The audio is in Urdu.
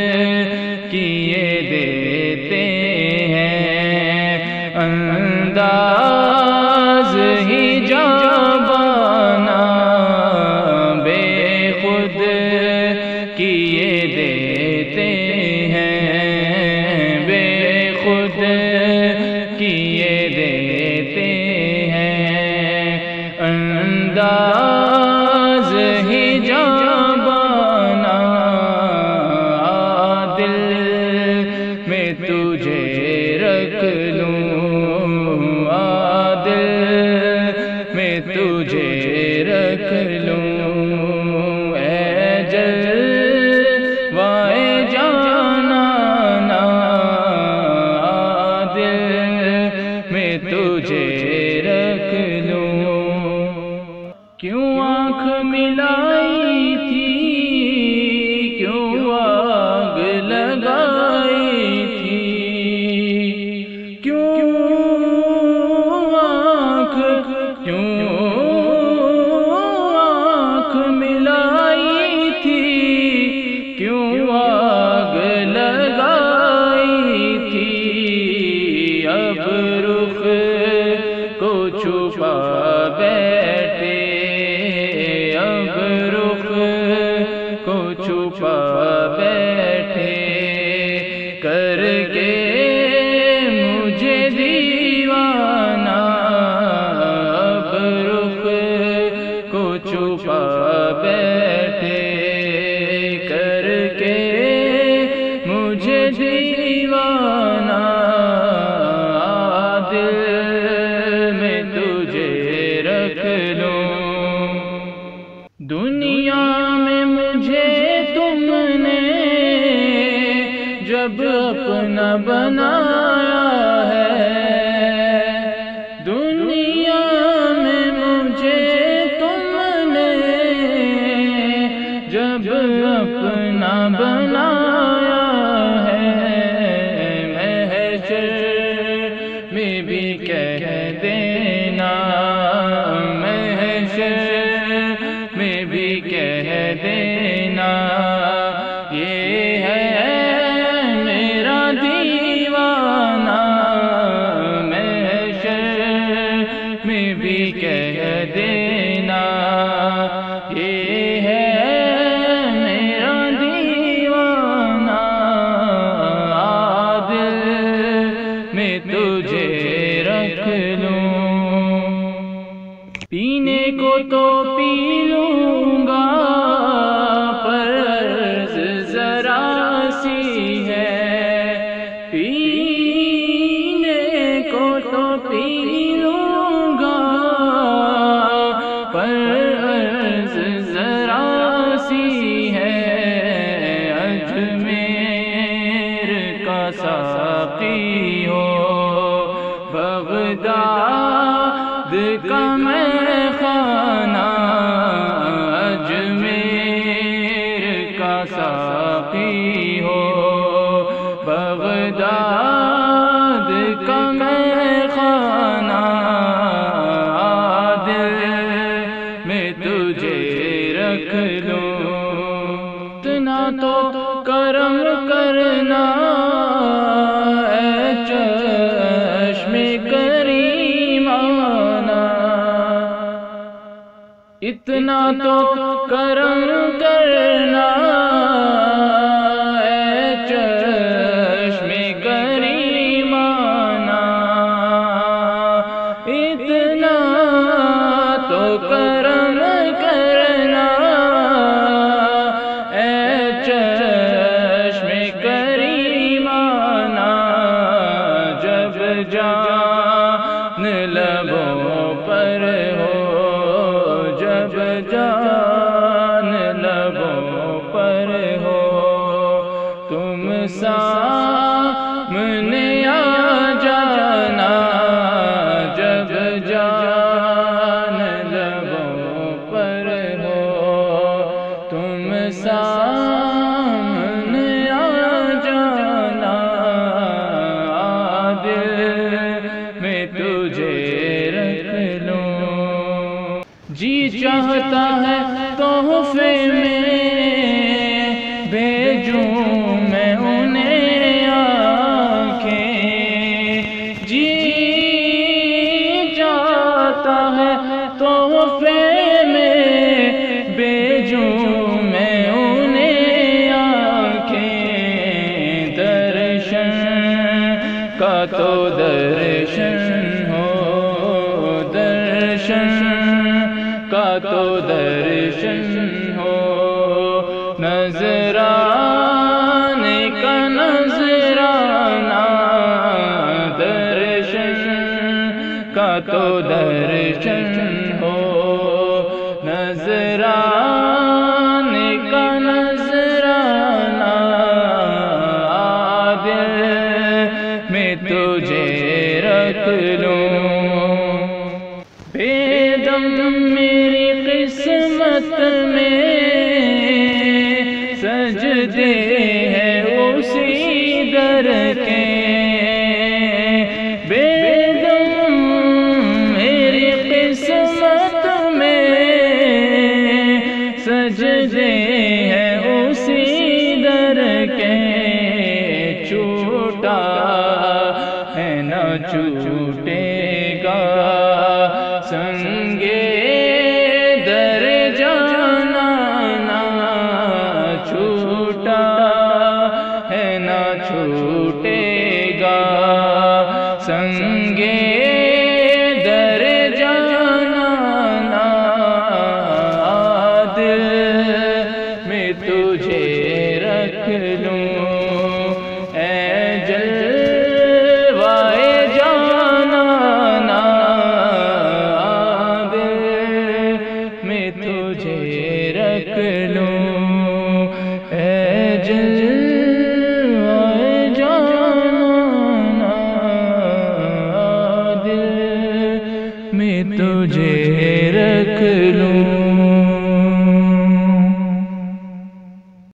کیے دیتے ہیں، انداز ہی جابانا بے خود کیے دیتے ہیں، بے خود کیے دیتے ہیں، انداز ہی جابانا دل میں تجھے رکھ لوں، دل میں تجھے رکھ لوں، اے جلوائے جانانا دل میں تجھے رکھ لوں۔ کیوں آنکھ ملائی تھی، کیوں آگ لگائی تھی، کیوں آنکھ ملائی تھی، کیوں آگ لگائی تھی، اب رخ کو چھپا بیٹھے، اب رخ کو چھپا بیٹھے، کر کے مجھے دیوانہ، اب رخ کو چھپا بیٹھے، کر کے مجھے دیوانہ، دل میں تجھے رکھ لوں۔ دنیا میں مجھے تم نے جب اپنا بنایا ہے، دنیا میں مجھے تم نے جب اپنا بنایا ہے، محشر میں بھی کہہ دینا، محشر میں بھی کہہ دینا، یہ ہے میرا دیوانہ، محشر میں بھی کہہ دینا، یہ ہے میرا دیوانہ، دل میں تجھے رکھ لوں۔ پینے کو تو پی لوں گا پر عرض ذرا سی ہے، پینے کو تو پی لوں گا پر عرض ذرا سی ہے، اجمیر کا ساقی ہو، بغداد کا میں خانہ، اجمیر کا ساقی ہو، بغداد کا میں خانہ، دل میں تجھے رکھ لوں۔ اتنا تو کرم کرنا اے چشم کریمانہ، اتنا تو کرم کرنا اے چشم کریمانہ، اتنا تو کرم کرنا اے چشم کریمانہ، جب جان لبوں پر ہو، جب جان لبوں پر ہو، تم سامنے آ جانا، جب جان لبوں پر ہو، تم سامنے آ جانا، دل میں تجھے رکھ لوں۔ جی چاہتا ہے تحفے میں بھیجوں میں کا تو درشن ہو، درشن کا تو درشن ہو، نظرانے کا نظرانہ، درشن کا تو درشن ہو، نظرانے کا نظرانہ، دل میں تجھے رکھ لوں، بے دم میری قسمت میں سجدے ہیں اسی در کے، بے دم میری قسمت میں سجدے ہیں اسی در کے، چھوٹا ہے نہ چھوٹے گا سنگے در جانا، چھوٹا ہے نہ چھوٹے گا سنگے در جانا، دل میں تجھے رکھ لوں، اے جلوائے جانا، دل میں تجھے رکھ لوں، اے جلوائے جانا، دل میں تجھے رکھ لوں۔